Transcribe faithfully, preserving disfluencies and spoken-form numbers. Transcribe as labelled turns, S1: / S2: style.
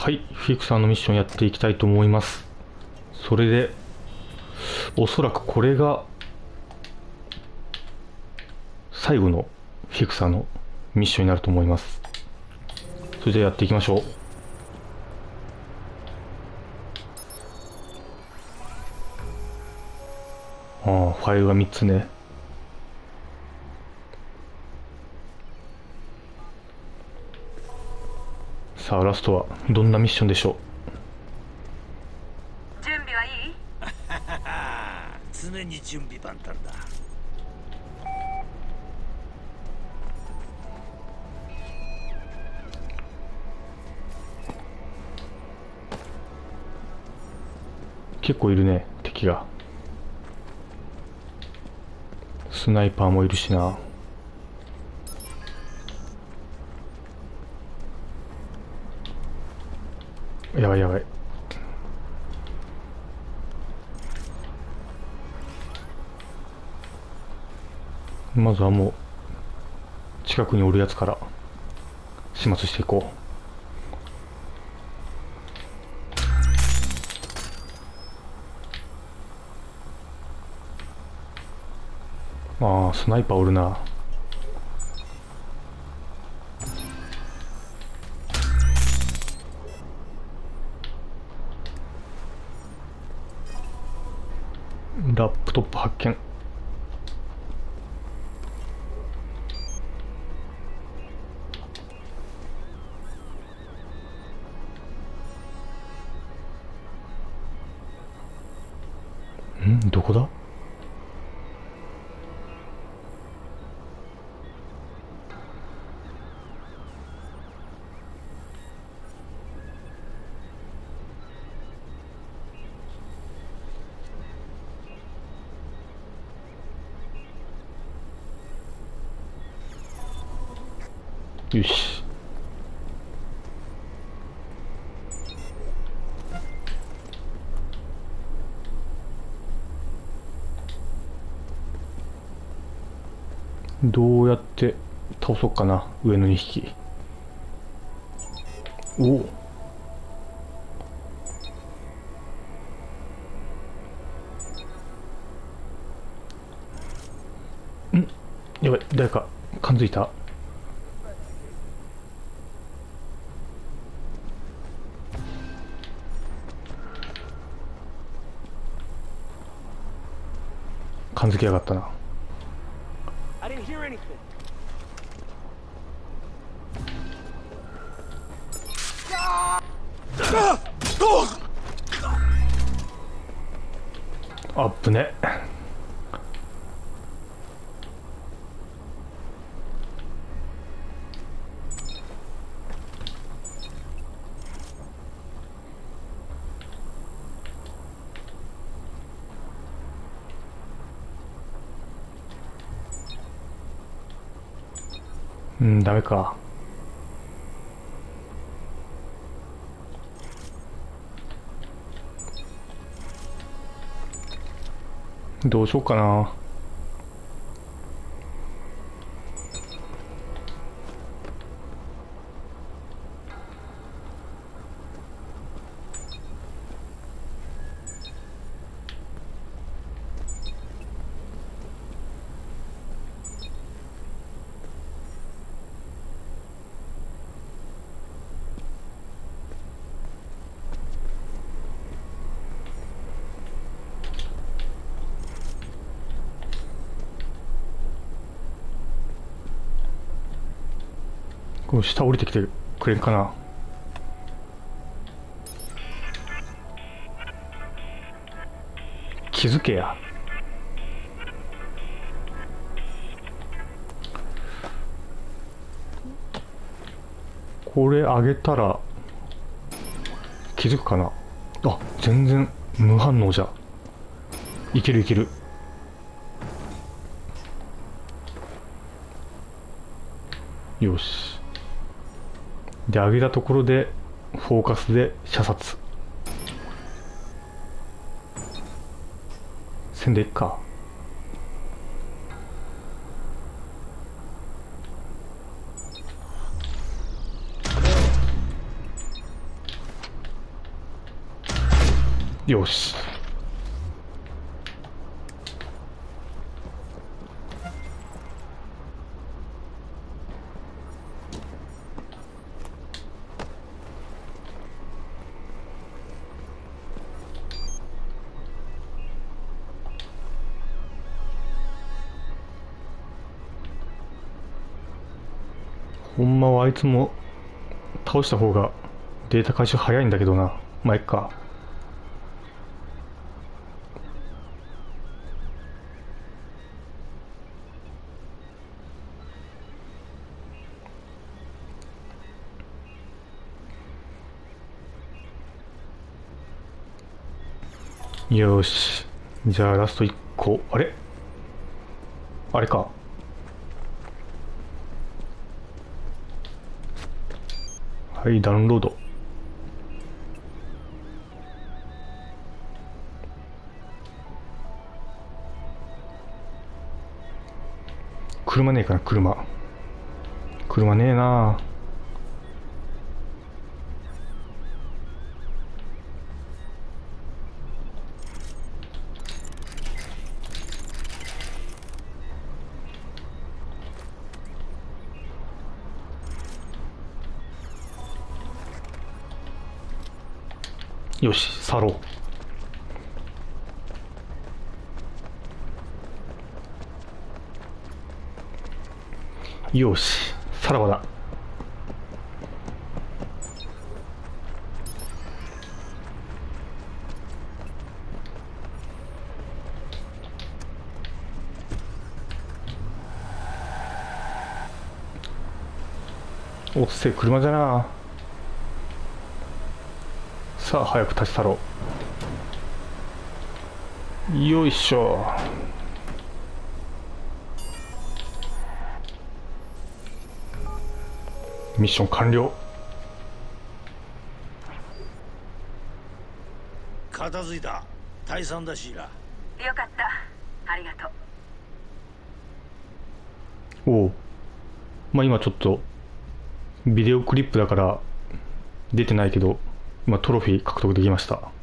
S1: はい、フィクサーのミッションやっていきたいと思います。それで、おそらくこれが最後のフィクサーのミッションになると思います。それでやっていきましょう。ああ、ファイルがみっつね。さあ、ラストはどんなミッションでしょ
S2: 準備はいい？
S3: 常に準備万端だ。
S1: う。結構いるね、敵が。スナイパーもいるしな。やばいやばい。まずはもう近くにおるやつから始末していこう。ああ、スナイパーおるな。ラップトップ発見。ん、どこだ？よし。どうやって倒そうかな、上のにひき。おお。ん、やばい、誰か感づいた。感づきやがったな。
S3: I didn't hear anything.
S1: あっぶね。うん、ダメか。どうしようかな。この下降りてきてくれんかな。気づけや。これ上げたら気づくかな。あ、全然無反応じゃ。いけるいける。よし。で、上げたところでフォーカスで射殺せんでいっか。 よし。ほんまはあいつも倒した方がデータ回収早いんだけどな。まあ、いっか。よし。じゃあラストいっこ。あれあれか。はい、ダウンロード。車ねえかな、車。車ねえな。よし、去ろう。よし、さらばだ。おっせえ、車じゃな。さあ、早く立ち去ろう。よいしょ。ミッション完了。
S3: 片付いた。退散だシーラ。
S2: よかった。ありがとう。
S1: おお。まあ今ちょっとビデオクリップだから出てないけど、今トロフィー獲得できました。